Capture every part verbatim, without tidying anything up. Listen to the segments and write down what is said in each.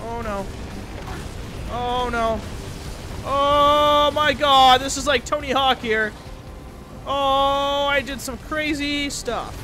Oh no. Oh no. Oh my god, this is like Tony Hawk here. Oh, I did some crazy stuff.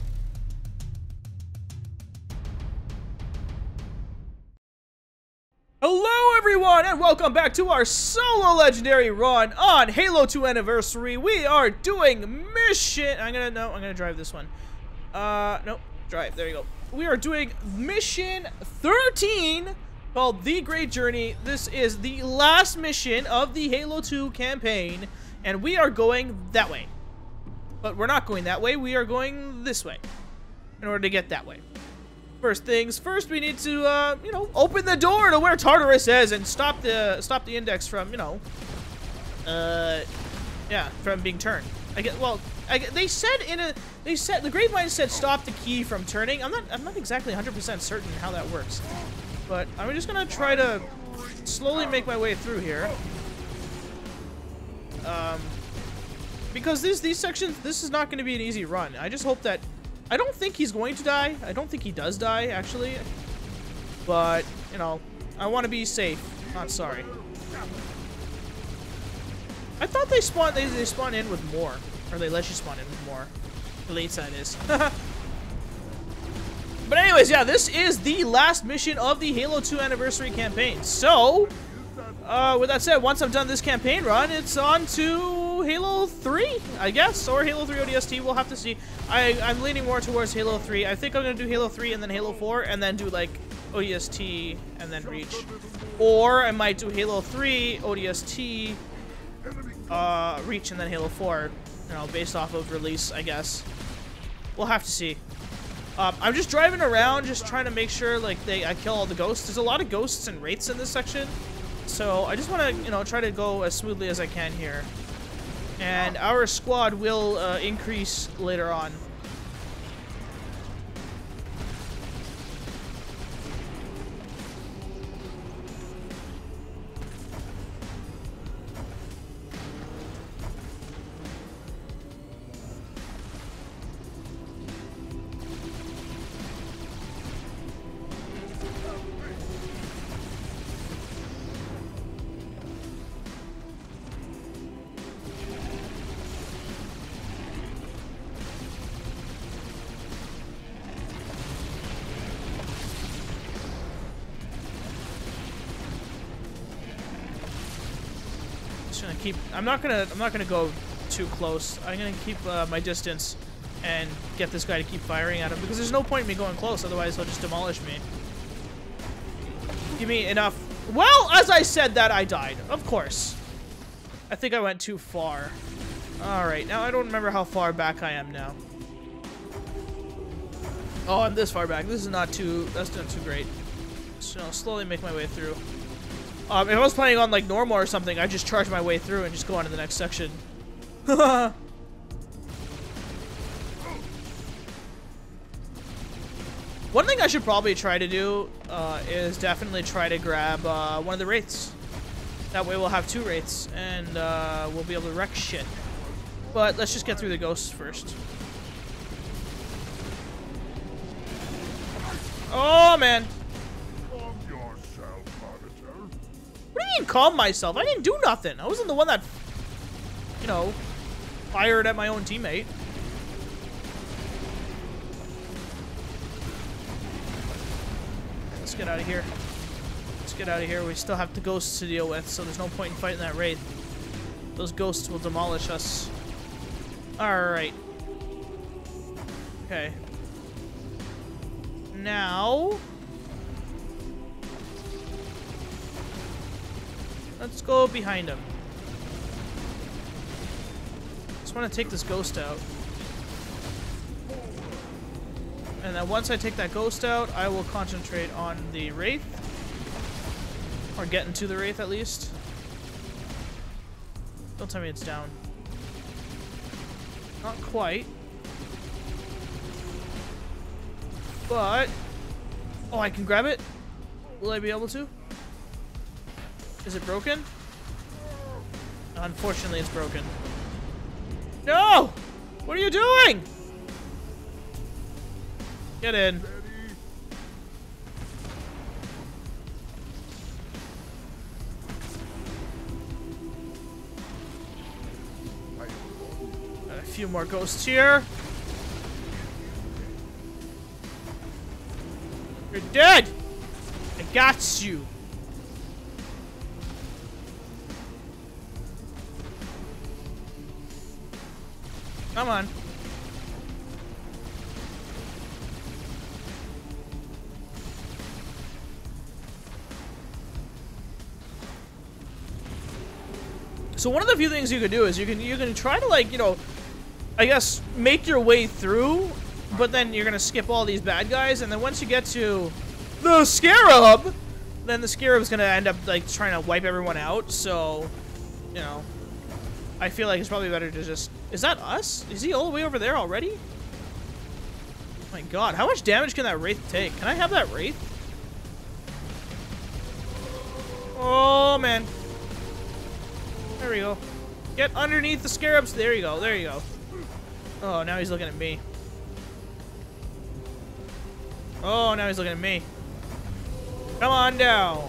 Hello everyone, and welcome back to our solo legendary run on Halo two Anniversary. We are doing mission... I'm gonna... No, I'm gonna drive this one. Uh, nope. Drive. There you go. We are doing mission thirteen called The Great Journey. This is the last mission of the Halo two campaign, and we are going that way. But we're not going that way. We are going this way in order to get that way. First things first, we need to, uh, you know, open the door to where Tartarus is and stop the stop the index from, you know, uh, yeah, from being turned. I get well. I get, they said in a they said the grapevine said stop the key from turning. I'm not I'm not exactly one hundred percent certain how that works, but I'm just gonna try to slowly make my way through here. Um, because these these sections, this is not going to be an easy run. I just hope that. I don't think he's going to die. I don't think he does die, actually. But, you know, I want to be safe, not sorry. I thought they spawn they, they spawn in with more. Or they let you spawn in with more. The late side is. But anyways, yeah, this is the last mission of the Halo two Anniversary campaign. So, uh, with that said, once I've done this campaign run, it's on to Halo three, I guess, or Halo three O D S T. We'll have to see. I, I'm leaning more towards Halo three. I think I'm going to do Halo three and then Halo four, and then do, like, O D S T and then Reach. Or I might do Halo three, O D S T, uh, Reach, and then Halo four, you know, based off of release, I guess. We'll have to see. Um, I'm just driving around, just trying to make sure, like, they I kill all the ghosts. There's a lot of ghosts and wraiths in this section. So I just want to, you know, try to go as smoothly as I can here. And our squad will uh, increase later on. Gonna keep I'm not gonna I'm not gonna go too close. I'm gonna keep uh, my distance and get this guy to keep firing at him, because there's no point in me going close, otherwise he'll just demolish me. Give me enough. Well, as I said that, I died, of course. I think I went too far. Alright, now I don't remember how far back I am now. Oh, I'm this far back. This is not too that's not too great. So I'll slowly make my way through. Um, if I was playing on, like, normal or something, I'd just charge my way through and just go on to the next section. One thing I should probably try to do uh, is definitely try to grab uh, one of the wraiths. That way we'll have two wraiths, and uh, we'll be able to wreck shit. But let's just get through the ghosts first. Oh, man. What do you mean, calm myself? I didn't do nothing. I wasn't the one that, you know, fired at my own teammate. Let's get out of here. Let's get out of here. We still have the ghosts to deal with, so there's no point in fighting that wraith. Those ghosts will demolish us. Alright. Okay. Now... let's go behind him. Just want to take this ghost out. And then once I take that ghost out, I will concentrate on the wraith. Or get into the wraith, at least. Don't tell me it's down. Not quite. But... oh, I can grab it? Will I be able to? Is it broken? Unfortunately, it's broken. No! What are you doing? Get in. few more ghosts here. You're dead! I got you. Come on. So one of the few things you can do is you can you can try to, like, you know, I guess make your way through, but then you're gonna skip all these bad guys, and then once you get to the Scarab, then the Scarab's gonna end up like trying to wipe everyone out. So, you know, I feel like it's probably better to just. Is that us? Is he all the way over there already? Oh my God, how much damage can that Wraith take? Can I have that Wraith? Oh man. There we go. Get underneath the Scarabs. There you go. There you go. Oh, now he's looking at me. Oh, now he's looking at me. Come on down.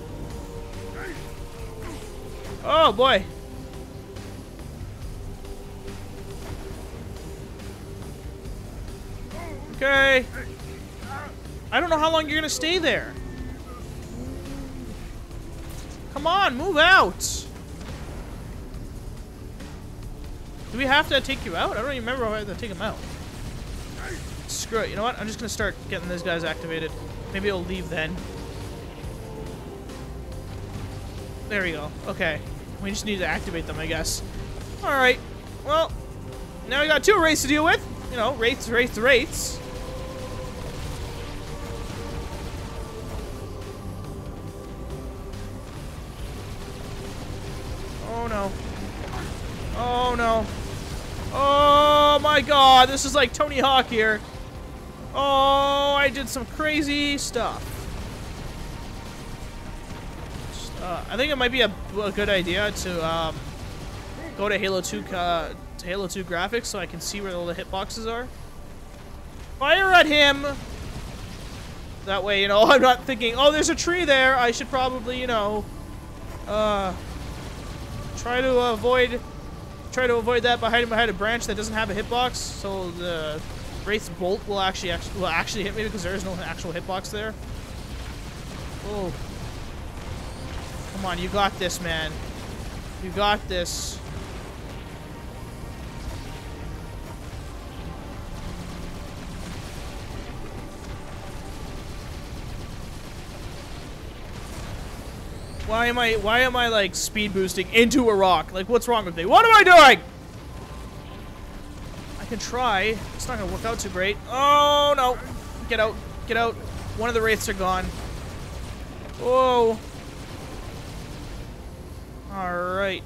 Oh, boy. Okay. I don't know how long you're going to stay there. Come on, move out. Do we have to take you out? I don't even remember if I have to take him out. Screw it. You know what? I'm just going to start getting these guys activated. Maybe it'll leave then. There we go. Okay. We just need to activate them, I guess. Alright. Well, now we got two wraiths to deal with. You know, wraiths, wraiths, wraiths. Oh, no. Oh, no. Oh my God, this is like Tony Hawk here. Oh, I did some crazy stuff. Uh, I think it might be a, a good idea to um, go to Halo two uh, to Halo two graphics so I can see where all the hitboxes are. Fire at him. That way, you know, I'm not thinking, oh, there's a tree there. I should probably, you know, uh, try to avoid. Try to avoid that by hiding behind a branch that doesn't have a hitbox, so the Wraith's bolt will actually, actually will actually hit me because there is no actual hitbox there. Oh, come on, you got this, man. You got this. Why am I, why am I, like, speed boosting into a rock? Like, what's wrong with me? What am I doing? I can try. It's not gonna work out too great. Oh, no. Get out. Get out. One of the wraiths are gone. Whoa. Alright.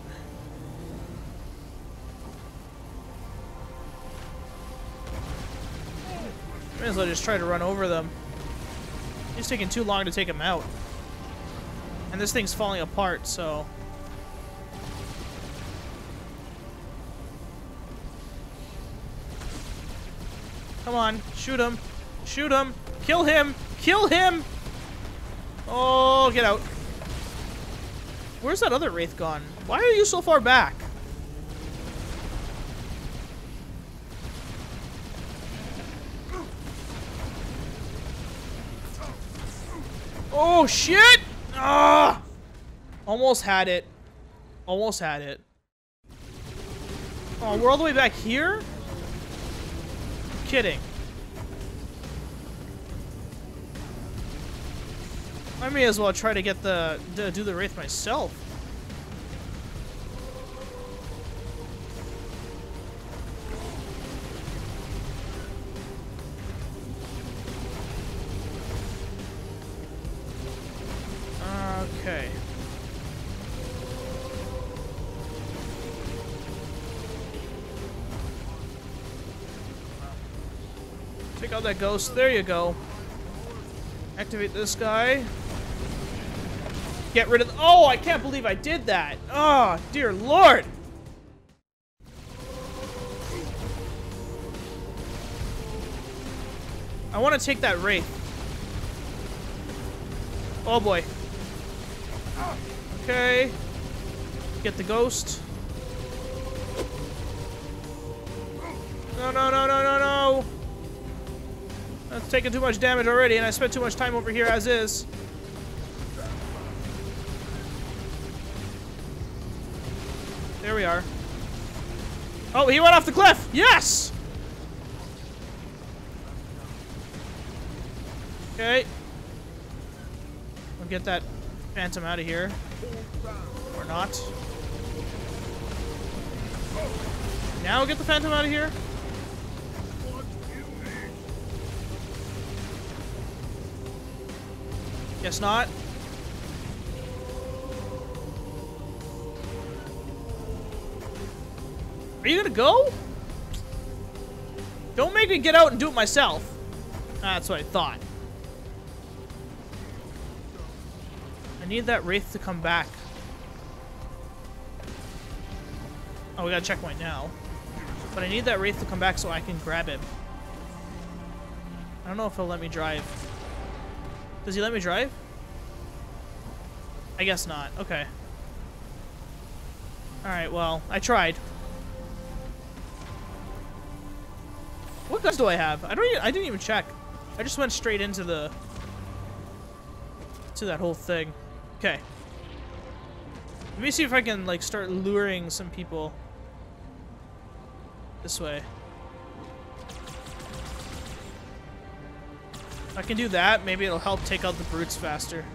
May as well just try to run over them. It's taking too long to take them out. And this thing's falling apart, so... Come on, shoot him. Shoot him. Kill him. Kill him! Oh, get out. Where's that other wraith gone? Why are you so far back? Oh, shit! Ah! Almost had it. Almost had it. Oh, we're all the way back here? You're kidding. I may as well try to get the to do the wraith myself. Okay. Take out that ghost. There you go. Activate this guy. Get rid of... Oh, I can't believe I did that. Oh, dear Lord. I want to take that wraith. Oh, boy. Okay. Get the ghost. No, no, no, no, no, no. That's taking too much damage already, and I spent too much time over here as is. There we are. Oh, he went off the cliff! Yes! Okay. I'll get that phantom out of here. Or not. Now get the phantom out of here. Guess not. Are you gonna go? Don't make me get out and do it myself. That's what I thought. I need that Wraith to come back. Oh, we got a checkpoint now. But I need that Wraith to come back so I can grab him. I don't know if he'll let me drive. Does he let me drive? I guess not. Okay. Alright, well, I tried. What guns do I have? I don't even, I didn't even check. I just went straight into the to that whole thing. Okay. Let me see if I can like start luring some people this way. If I can do that, maybe it'll help take out the brutes faster.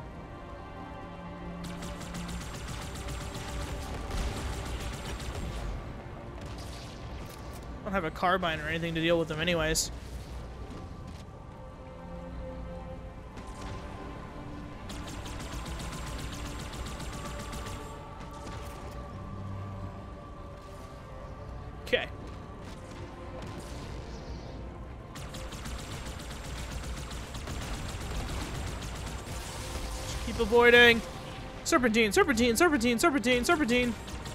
I don't have a carbine or anything to deal with them anyways. Okay. Just keep avoiding. Serpentine, serpentine, serpentine, serpentine, serpentine.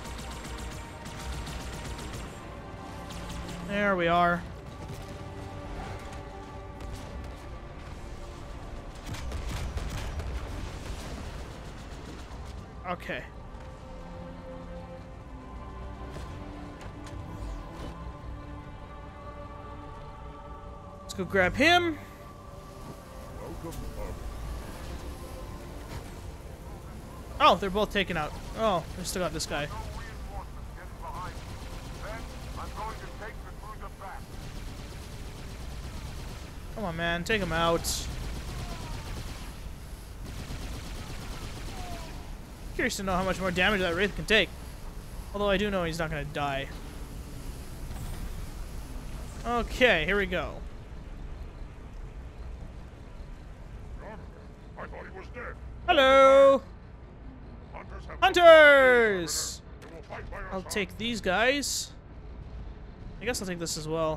There we are. Okay. Let's go grab him. Oh, they're both taken out. Oh, we still got this guy. Come on, man. Take him out. Curious to know how much more damage that Wraith can take. Although I do know he's not going to die. Okay, here we go. I thought he was dead. Hello! Hunters! Have Hunters! They will fight by our I'll side. take these guys. I guess I'll take this as well.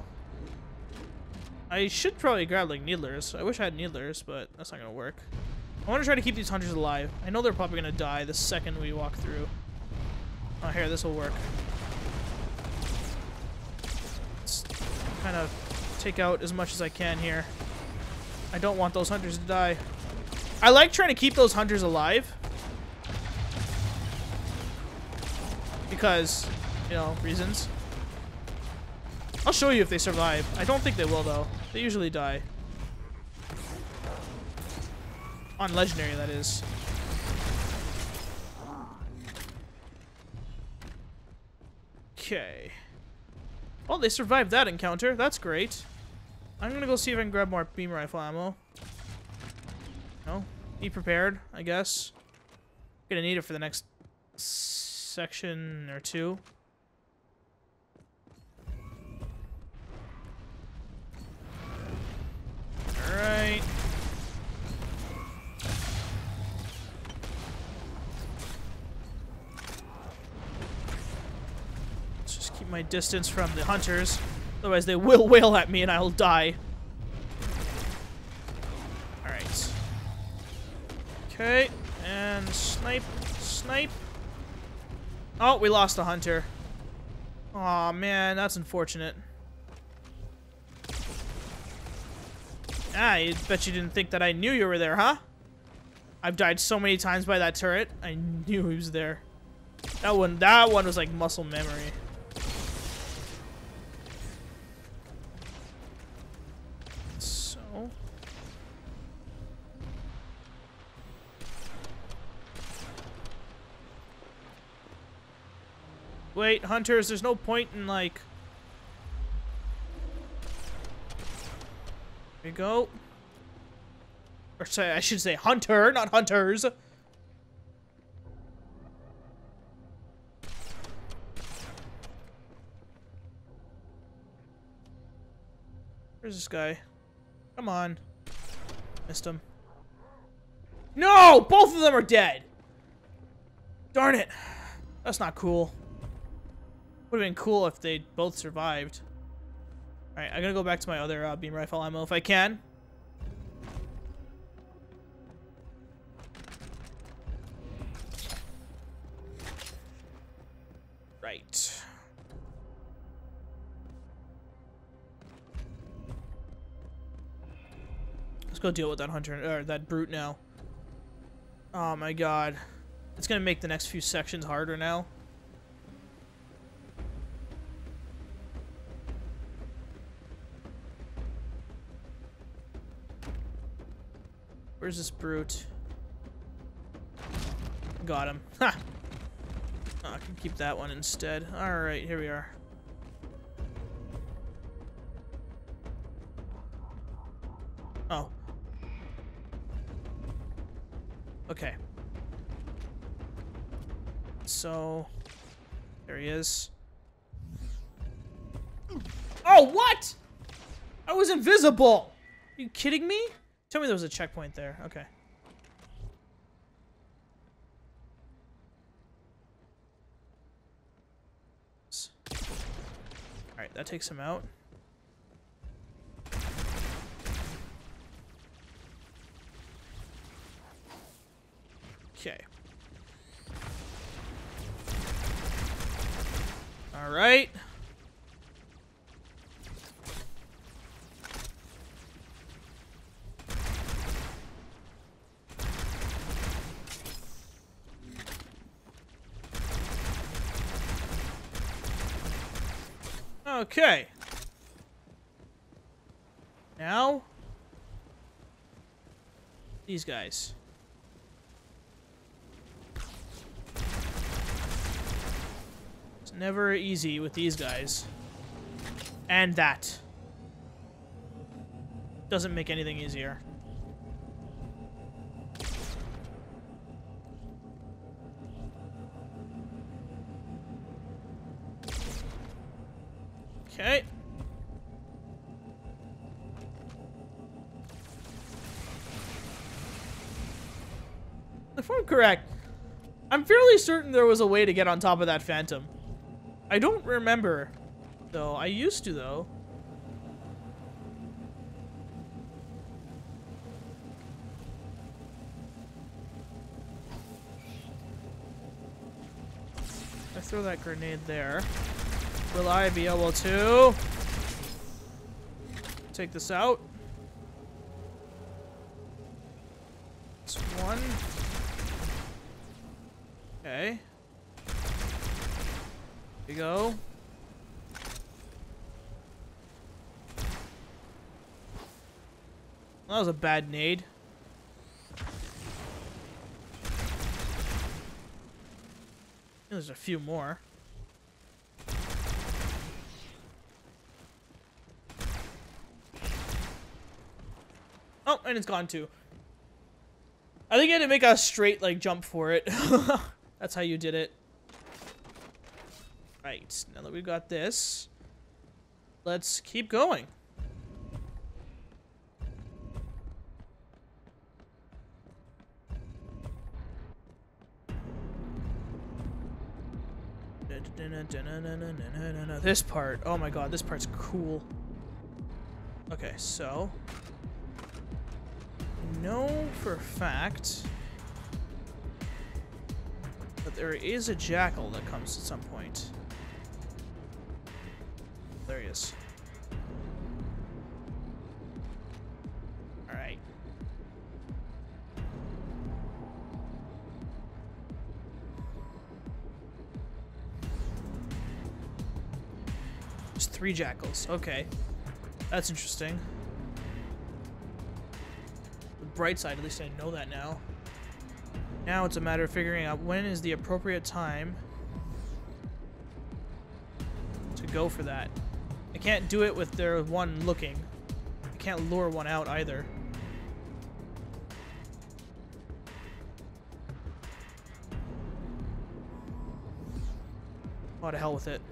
I should probably grab, like, needlers. I wish I had needlers, but that's not going to work. I want to try to keep these hunters alive. I know they're probably going to die the second we walk through. Oh, here, this will work. Let's kind of take out as much as I can here. I don't want those hunters to die. I like trying to keep those hunters alive. Because, you know, reasons. I'll show you if they survive. I don't think they will, though. They usually die. On Legendary, that is. Okay. Well, they survived that encounter. That's great. I'm gonna go see if I can grab more beam rifle ammo. No? Be prepared, I guess. Gonna need it for the next section or two. Alright. Let's just keep my distance from the hunters. Otherwise they will wail at me and I'll die. Alright. Okay. And snipe. Snipe. Oh, we lost a hunter. Aw, man. That's unfortunate. Ah, I bet you didn't think that I knew you were there, huh? I've died so many times by that turret. I knew he was there. That one, that one was like muscle memory. Wait, hunters, there's no point in, like... There you go. Or say, I should say hunter, not hunters. Where's this guy? Come on. Missed him. No! Both of them are dead! Darn it. That's not cool. Would have been cool if they both survived. Alright, I'm gonna go back to my other uh, beam rifle ammo if I can. Right. Let's go deal with that hunter, or that brute now. Oh my god. It's gonna make the next few sections harder now. Where's this brute? Got him. Ha! Oh, I can keep that one instead. Alright, here we are. Oh. Okay. So, there he is. Oh, what? I was invisible! Are you kidding me? Tell me there was a checkpoint there. Okay. Alright, that takes him out. Okay. Alright. Okay. Now, these guys. It's never easy with these guys. And that. Doesn't make anything easier. Okay. If I'm correct, I'm fairly certain there was a way to get on top of that phantom. I don't remember, though. I used to, though. I throw that grenade there. Will I be able to take this out? It's one. Okay. Here we go. That was a bad nade. There's a few more. Oh, and it's gone too. I think you had to make a straight, like, jump for it. That's how you did it. Right, now that we've got this, let's keep going. This part, oh my god, this part's cool. Okay, so I know for a fact that there is a jackal that comes at some point. There he is. Alright. There's three jackals. Okay. That's interesting. The bright side, at least I know that now. Now it's a matter of figuring out when is the appropriate time go for that. I can't do it with their one looking. I can't lure one out either. Oh, to hell with it.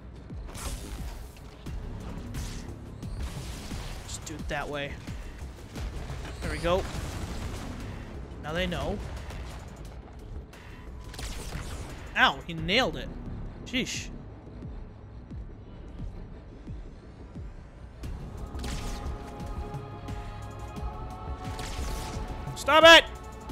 Just do it that way. There we go. Now they know. Ow, he nailed it. Sheesh. Stop it!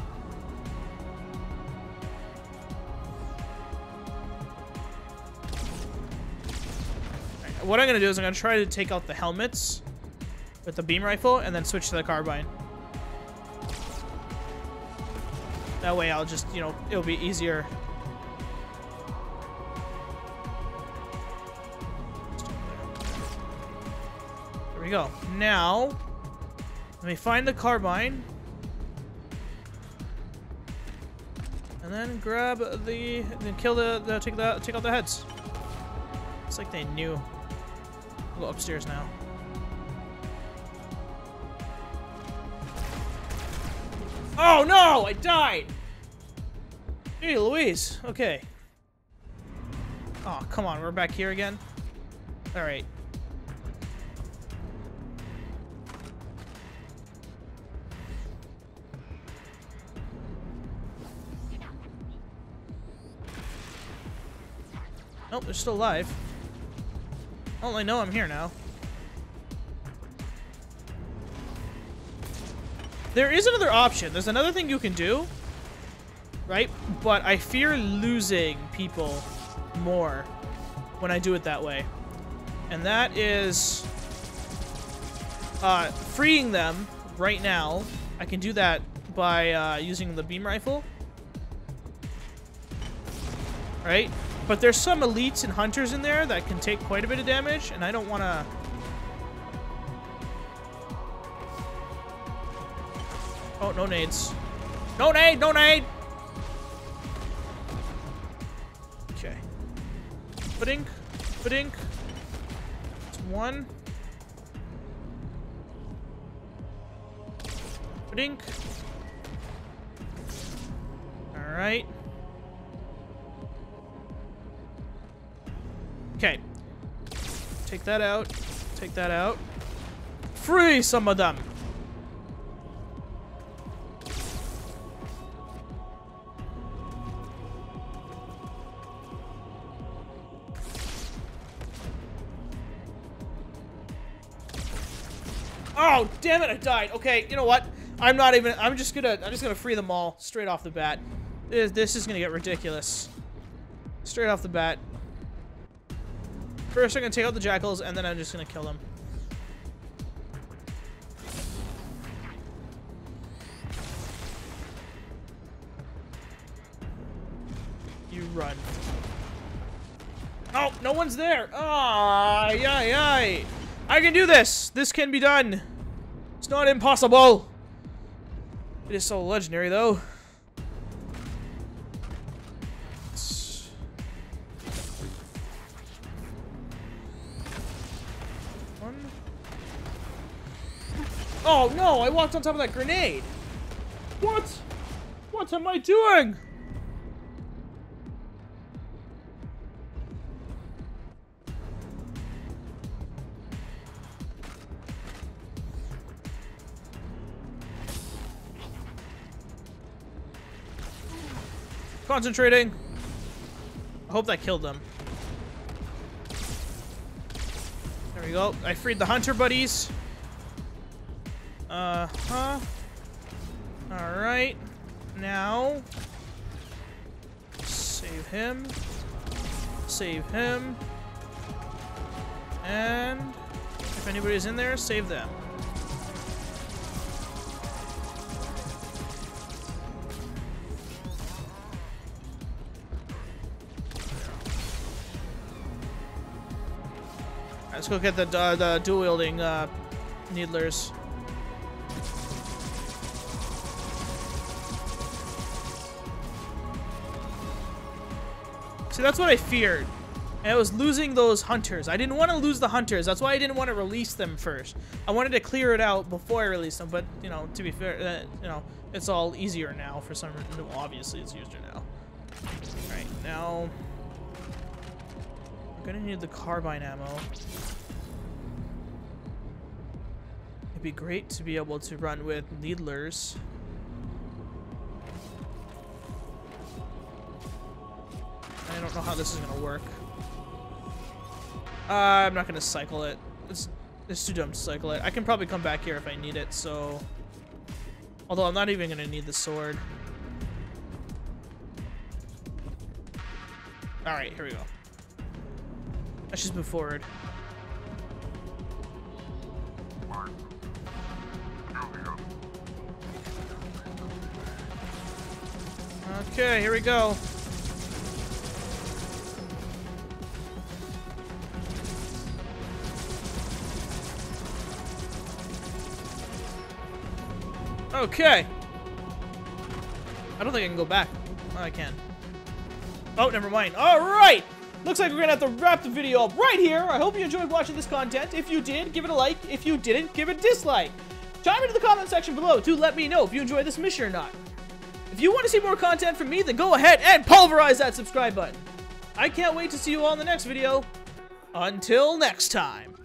What I'm gonna do is I'm gonna try to take out the helmets with the beam rifle and then switch to the carbine. That way I'll just, you know, it'll be easier. There we go. Now, let me find the carbine. And then grab the, then kill the, the take the, take out the heads. It's like they knew. I'll go upstairs now. Oh no! I died! Hey, Louise. Okay. Oh, come on. We're back here again? Alright. Nope, they're still alive. Oh, I know I'm here now. There is another option. There's another thing you can do, right? But I fear losing people more when I do it that way. And that is uh, freeing them right now. I can do that by uh, using the beam rifle. Right? But there's some elites and hunters in there that can take quite a bit of damage, and I don't want to... Oh, no nades. No nade! No nade! Okay. Ba-dink. Ba-dink. It's one. Ba-dink. Alright. Okay. Take that out. Take that out. Free some of them! Oh, damn it, I died. Okay, you know what? I'm not even, I'm just gonna, I'm just gonna free them all straight off the bat. This, this is gonna get ridiculous. Straight off the bat. First, I'm gonna take out the jackals, and then I'm just gonna kill them. You run. Oh, no one's there. Ah, yay, yay. I can do this. This can be done. It's not impossible. It is so legendary, though. It's... One. Oh no! I walked on top of that grenade. What? What am I doing? Concentrating. I hope that killed them. There we go. I freed the hunter buddies. Uh-huh. Alright. Now. Save him. Save him. And if anybody's in there, save them. Let's go get the, uh, the dual-wielding uh, needlers. See, that's what I feared. And it was losing those hunters. I didn't want to lose the hunters. That's why I didn't want to release them first. I wanted to clear it out before I released them. But, you know, to be fair, uh, you know, it's all easier now for some reason. Well, obviously, it's easier now. All right, now... I'm going to need the carbine ammo. It'd be great to be able to run with needlers. I don't know how this is going to work. Uh, I'm not gonna cycle it. It's, it's too dumb to cycle it. I can probably come back here if I need it, so... Although I'm not even gonna need the sword. Alright, here we go. Let's just move forward. Okay, here we go. Okay. I don't think I can go back. Oh, I can. Oh, never mind. All right. Looks like we're going to have to wrap the video up right here. I hope you enjoyed watching this content. If you did, give it a like. If you didn't, give it a dislike. Chime into the comment section below to let me know if you enjoyed this mission or not. If you want to see more content from me, then go ahead and pulverize that subscribe button. I can't wait to see you all in the next video. Until next time.